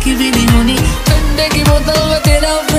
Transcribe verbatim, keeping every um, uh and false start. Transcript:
की भी नहीं होनी, ठंडे की बोतल में तेरा